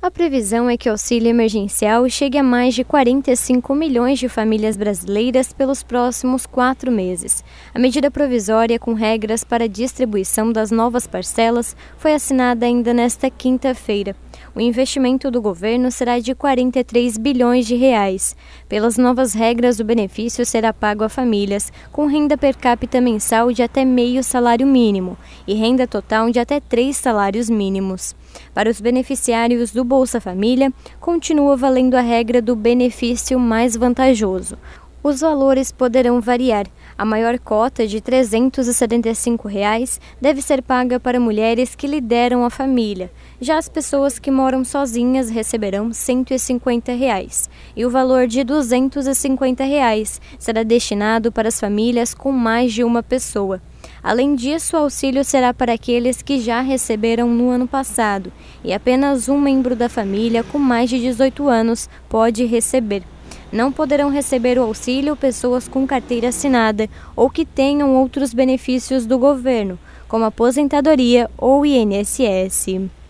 A previsão é que o auxílio emergencial chegue a mais de 45 milhões de famílias brasileiras pelos próximos 4 meses. A medida provisória com regras para a distribuição das novas parcelas foi assinada ainda nesta quinta-feira. O investimento do governo será de 43 bilhões de reais. Pelas novas regras, o benefício será pago a famílias com renda per capita mensal de até meio salário mínimo e renda total de até 3 salários mínimos. Para os beneficiários do Bolsa Família, continua valendo a regra do benefício mais vantajoso. Os valores poderão variar. A maior cota de R$ 375 deve ser paga para mulheres que lideram a família. Já as pessoas que moram sozinhas receberão R$ 150 e o valor de R$ 250 será destinado para as famílias com mais de uma pessoa. Além disso, o auxílio será para aqueles que já receberam no ano passado e apenas um membro da família com mais de 18 anos pode receber. Não poderão receber o auxílio pessoas com carteira assinada ou que tenham outros benefícios do governo, como aposentadoria ou INSS.